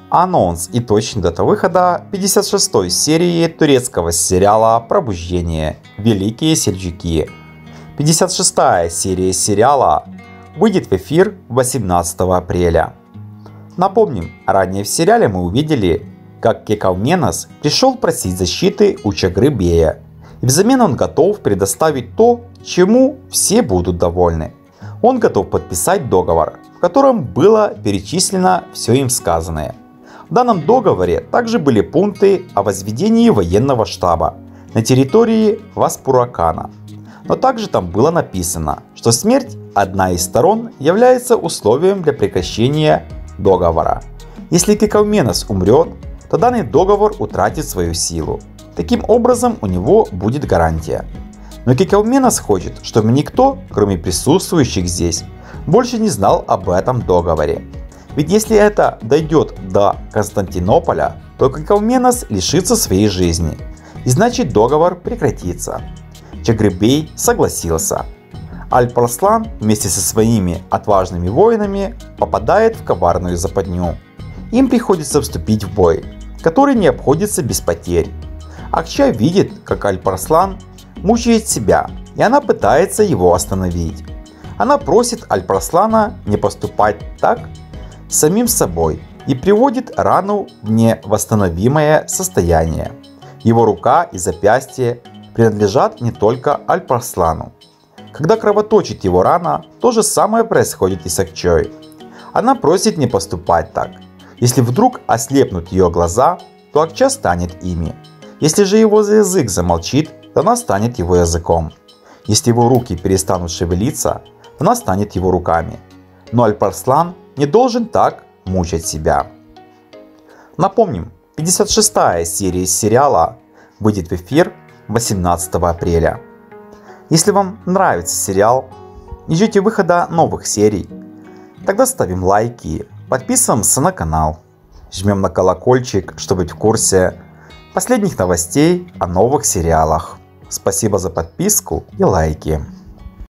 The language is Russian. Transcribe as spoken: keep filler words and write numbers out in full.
Анонс и точная дата выхода пятьдесят шестой серии турецкого сериала «Пробуждение. Великие Сельджуки». пятьдесят шестая серия сериала выйдет в эфир восемнадцатого апреля. Напомним, ранее в сериале мы увидели, как Кекауменос пришел просить защиты у Чагры-бея, и взамен он готов предоставить то, чему все будут довольны. Он готов подписать договор, в котором было перечислено все им сказанное. В данном договоре также были пункты о возведении военного штаба на территории Васпуракана. Но также там было написано, что смерть одной из сторон является условием для прекращения договора. Если Кекауменос умрет, то данный договор утратит свою силу. Таким образом, у него будет гарантия. Но Кекауменос хочет, чтобы никто, кроме присутствующих здесь, больше не знал об этом договоре. Ведь если это дойдет до Константинополя, то Кекауменос лишится своей жизни, и значит договор прекратится. Чагры-бей согласился. Альп-Арслан вместе со своими отважными воинами попадает в коварную западню. Им приходится вступить в бой, который не обходится без потерь. Акча видит, как Альп-Арслан мучает себя, и она пытается его остановить. Она просит Альп-Арслана не поступать так с самим собой и приводит рану в невосстановимое состояние. Его рука и запястье принадлежат не только Альп-Арслану. Когда кровоточит его рана, то же самое происходит и с Акчой. Она просит не поступать так. Если вдруг ослепнут ее глаза, то Акча станет ими. Если же его язык замолчит, то она станет его языком. Если его руки перестанут шевелиться, то она станет его руками. Но Альп-Арслан не должен так мучать себя. Напомним, пятьдесят шестая серия сериала выйдет в эфир восемнадцатого апреля. Если вам нравится сериал и ждете выхода новых серий, тогда ставим лайки, подписываемся на канал, жмем на колокольчик, чтобы быть в курсе последних новостей о новых сериалах. Спасибо за подписку и лайки.